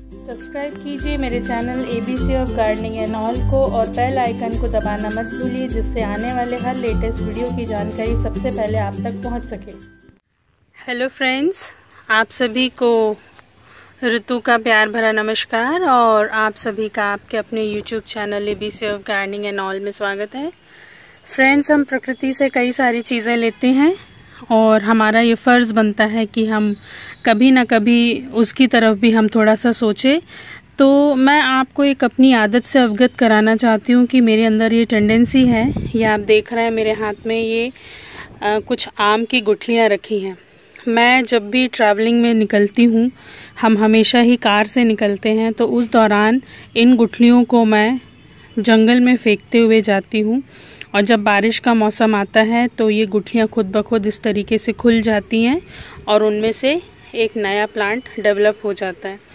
Subscribe कीजिए मेरे channel ABC of gardening and all को और बेल आइकन को दबाना मत भूलिए, जिससे आने वाले हर लेटेस्ट वीडियो की जानकारी सबसे पहले आप तक पहुंच सके। हेलो फ्रेंड्स, आप सभी को ऋतु का प्यार भरा नमस्कार और आप सभी का आपके अपने YouTube channel ABC of gardening and all में स्वागत है। फ्रेंड्स, हम प्रकृति से कई सारी चीज़ें लेते हैं और हमारा ये फ़र्ज़ बनता है कि हम कभी ना कभी उसकी तरफ भी हम थोड़ा सा सोचें। तो मैं आपको एक अपनी आदत से अवगत कराना चाहती हूँ कि मेरे अंदर ये टेंडेंसी है। ये आप देख रहे हैं मेरे हाथ में ये कुछ आम की गुठलियाँ रखी हैं। मैं जब भी ट्रैवलिंग में निकलती हूँ, हम हमेशा ही कार से निकलते हैं, तो उस दौरान इन गुठलियों को मैं जंगल में फेंकते हुए जाती हूँ और जब बारिश का मौसम आता है तो ये गुठलियाँ खुद ब खुद इस तरीके से खुल जाती हैं और उनमें से एक नया प्लांट डेवलप हो जाता है।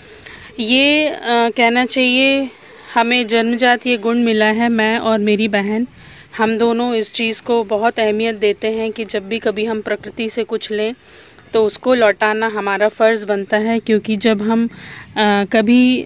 ये कहना चाहिए हमें जन्मजात ये गुण मिला है। मैं और मेरी बहन, हम दोनों इस चीज़ को बहुत अहमियत देते हैं कि जब भी कभी हम प्रकृति से कुछ लें तो उसको लौटाना हमारा फ़र्ज़ बनता है, क्योंकि जब हम कभी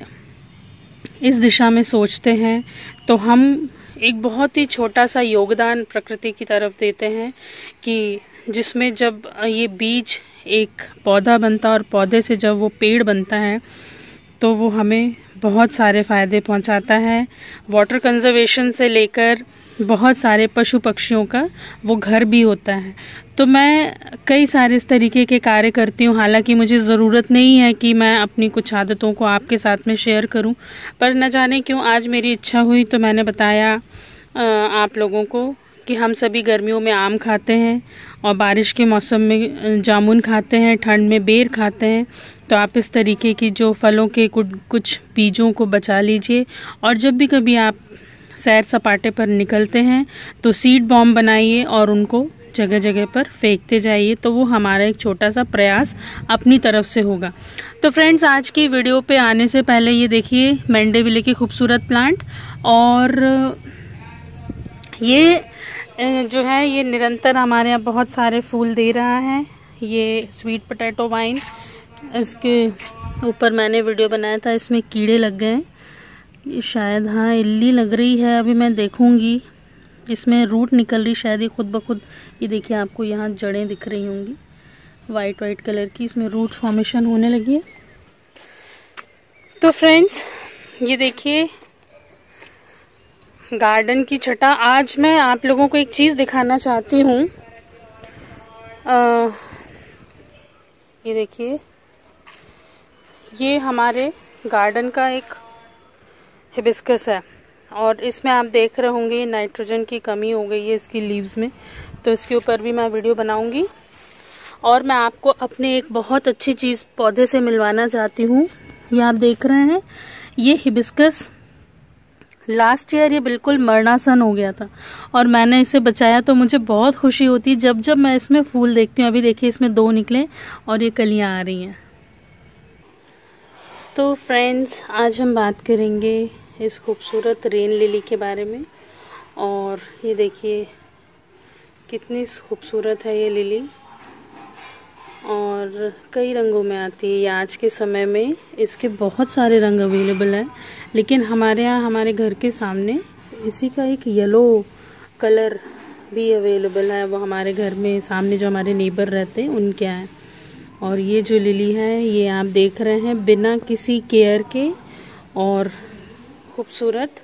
इस दिशा में सोचते हैं तो हम एक बहुत ही छोटा सा योगदान प्रकृति की तरफ देते हैं कि जिसमें जब ये बीज एक पौधा बनता है और पौधे से जब वो पेड़ बनता है तो वो हमें बहुत सारे फ़ायदे पहुंचाता है। वाटर कंजर्वेशन से लेकर बहुत सारे पशु पक्षियों का वो घर भी होता है। तो मैं कई सारे इस तरीके के कार्य करती हूँ। हालांकि मुझे ज़रूरत नहीं है कि मैं अपनी कुछ आदतों को आपके साथ में शेयर करूँ, पर न जाने क्यों आज मेरी इच्छा हुई तो मैंने बताया आप लोगों को कि हम सभी गर्मियों में आम खाते हैं और बारिश के मौसम में जामुन खाते हैं, ठंड में बेर खाते हैं। तो आप इस तरीके की जो फलों के कुछ बीजों को बचा लीजिए और जब भी कभी आप सैर सपाटे पर निकलते हैं तो सीड बॉम्ब बनाइए और उनको जगह जगह पर फेंकते जाइए। तो वो हमारा एक छोटा सा प्रयास अपनी तरफ से होगा। तो फ्रेंड्स, आज की वीडियो पे आने से पहले ये देखिए मैंडेविले की खूबसूरत प्लांट, और ये जो है ये निरंतर हमारे यहाँ बहुत सारे फूल दे रहा है। ये स्वीट पोटैटो वाइन, इसके ऊपर मैंने वीडियो बनाया था, इसमें कीड़े लग गए, ये शायद हाँ इल्ली लग रही है, अभी मैं देखूंगी। इसमें रूट निकल रही शायद, ये खुद ब खुद। ये देखिए आपको यहाँ जड़ें दिख रही होंगी वाइट कलर की, इसमें रूट फॉर्मेशन होने लगी है। तो फ्रेंड्स, ये देखिए गार्डन की छटा। आज मैं आप लोगों को एक चीज़ दिखाना चाहती हूँ। ये देखिए, ये हमारे गार्डन का एक हिबिस्कस है और इसमें आप देख रहे होंगे नाइट्रोजन की कमी हो गई है इसकी लीव्स में, तो इसके ऊपर भी मैं वीडियो बनाऊंगी। और मैं आपको अपने एक बहुत अच्छी चीज़ पौधे से मिलवाना चाहती हूँ। ये आप देख रहे हैं, ये हिबिस्कस लास्ट ईयर ये बिल्कुल मरणासन हो गया था और मैंने इसे बचाया, तो मुझे बहुत खुशी होती जब जब मैं इसमें फूल देखती हूँ। अभी देखिए इसमें 2 निकले और ये कलियाँ आ रही हैं। तो फ्रेंड्स, आज हम बात करेंगे इस खूबसूरत रेन लिली के बारे में। और ये देखिए कितनी खूबसूरत है ये लिली और कई रंगों में आती है। ये आज के समय में इसके बहुत सारे रंग अवेलेबल हैं, लेकिन हमारे यहाँ हमारे घर के सामने इसी का एक येलो कलर भी अवेलेबल है। वो हमारे घर में सामने जो हमारे नेबर रहते हैं उनके यहाँ है। और ये जो लिली है ये आप देख रहे हैं बिना किसी केयर के और खूबसूरत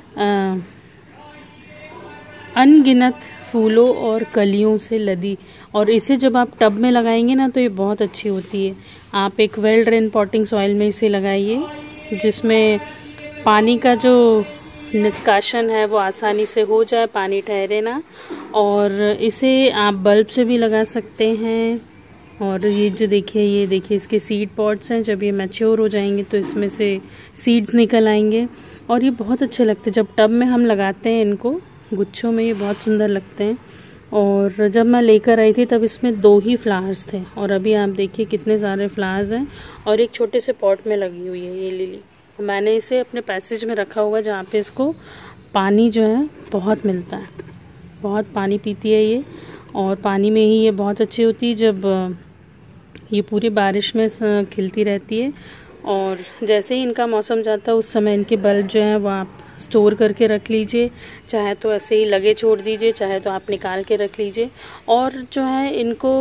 अनगिनत फूलों और कलियों से लदी। और इसे जब आप टब में लगाएंगे ना तो ये बहुत अच्छी होती है। आप एक वेल ड्रेन पॉटिंग सॉइल में इसे लगाइए, जिसमें पानी का जो निष्कासन है वो आसानी से हो जाए, पानी ठहरे ना। और इसे आप बल्ब से भी लगा सकते हैं। और ये जो देखिए, ये देखिए इसके सीड पॉट्स हैं, जब ये मैच्योर हो जाएंगे तो इसमें से सीड्स निकल आएंगे और ये बहुत अच्छे लगते हैं। जब टब में हम लगाते हैं इनको गुच्छों में, ये बहुत सुंदर लगते हैं। और जब मैं लेकर आई थी तब इसमें 2 ही फ्लावर्स थे और अभी आप देखिए कितने सारे फ्लावर्स हैं और एक छोटे से पॉट में लगी हुई है ये लिली। मैंने इसे अपने पैसेज में रखा हुआ है जहाँ पे इसको पानी जो है बहुत मिलता है, बहुत पानी पीती है ये। और पानी में ही ये बहुत अच्छी होती है जब ये पूरी बारिश में खिलती रहती है और जैसे ही इनका मौसम जाता है उस समय इनके बल्ब जो हैं वो आप स्टोर करके रख लीजिए, चाहे तो ऐसे ही लगे छोड़ दीजिए, चाहे तो आप निकाल के रख लीजिए। और जो है इनको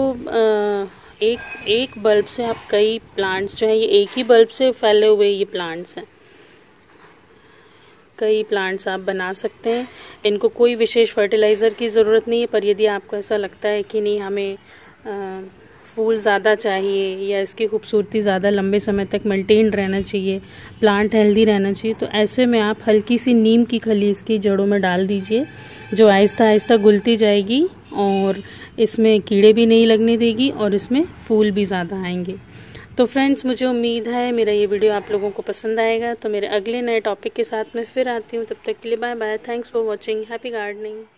एक बल्ब से आप कई प्लांट्स जो है, ये एक ही बल्ब से फैले हुए ये प्लांट्स हैं, कई प्लांट्स आप बना सकते हैं। इनको कोई विशेष फर्टिलाइज़र की ज़रूरत नहीं है, पर यदि आपको ऐसा लगता है कि नहीं हमें फूल ज़्यादा चाहिए या इसकी खूबसूरती ज़्यादा लंबे समय तक मेंटेन रहना चाहिए, प्लांट हेल्दी रहना चाहिए, तो ऐसे में आप हल्की सी नीम की खली इसकी जड़ों में डाल दीजिए, जो आहिस्ता आहिस्ता घुलती जाएगी और इसमें कीड़े भी नहीं लगने देगी और इसमें फूल भी ज़्यादा आएंगे। तो फ्रेंड्स, मुझे उम्मीद है मेरा ये वीडियो आप लोगों को पसंद आएगा। तो मेरे अगले नए टॉपिक के साथ मैं फिर आती हूँ, तब तक के लिए bye bye. Thanks for watching. Happy gardening.